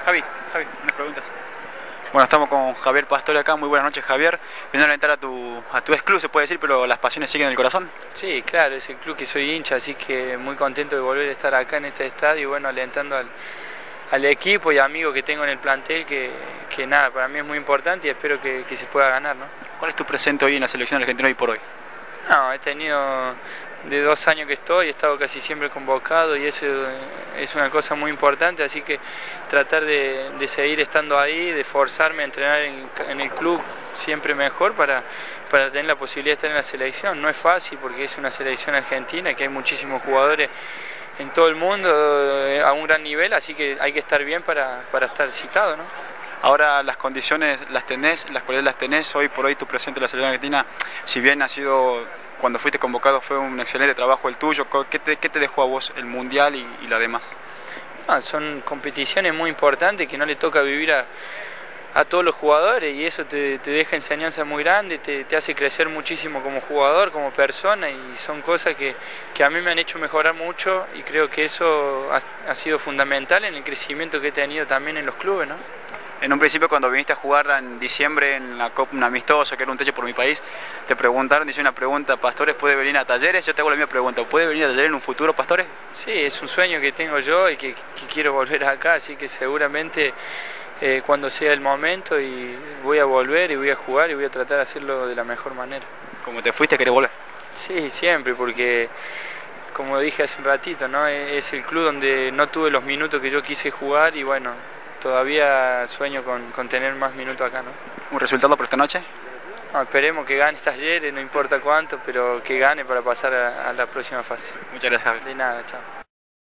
Javi, unas preguntas. Bueno, estamos con Javier Pastore acá. Muy buenas noches, Javier. Viniendo a alentar a tu ex club, se puede decir, pero las pasiones siguen en el corazón. Sí, claro, es el club que soy hincha, así que muy contento de volver a estar acá en este estadio y bueno, alentando al equipo y amigos que tengo en el plantel, que nada, para mí es muy importante y espero que se pueda ganar, ¿no? ¿Cuál es tu presente hoy en la selección argentina hoy por hoy? No, he tenido de 2 años que estoy, he estado casi siempre convocado y eso es una cosa muy importante, así que tratar de seguir estando ahí, de forzarme a entrenar en el club siempre mejor para tener la posibilidad de estar en la selección. No es fácil porque es una selección argentina, que hay muchísimos jugadores en todo el mundo a un gran nivel, así que hay que estar bien para estar citado, ¿no? Ahora las condiciones las tenés, las cualidades las tenés, hoy por hoy tu presente en la selección argentina, si bien ha sido, cuando fuiste convocado fue un excelente trabajo el tuyo, ¿qué te dejó a vos el Mundial y la demás? Son competiciones muy importantes que no le toca vivir a todos los jugadores y eso te deja enseñanza muy grande, te hace crecer muchísimo como jugador, como persona y son cosas que a mí me han hecho mejorar mucho y creo que eso ha sido fundamental en el crecimiento que he tenido también en los clubes, ¿no? En un principio cuando viniste a jugar en diciembre en la Copa, un amistoso que era un techo por mi país, te preguntaron, dice una pregunta, ¿Pastores puede venir a Talleres? Yo te hago la misma pregunta, ¿puede venir a Talleres en un futuro, Pastores? Sí, es un sueño que tengo yo y que quiero volver acá, así que seguramente cuando sea el momento y voy a volver y voy a jugar y voy a tratar de hacerlo de la mejor manera. Como te fuiste, ¿querés volver? Sí, siempre, porque como dije hace un ratito, ¿no? Es el club donde no tuve los minutos que yo quise jugar y bueno, todavía sueño con tener más minutos acá, ¿no? ¿Un resultado por esta noche? No, esperemos que gane Talleres, no importa cuánto, pero que gane para pasar a la próxima fase. Muchas gracias, Javi. De nada, chao.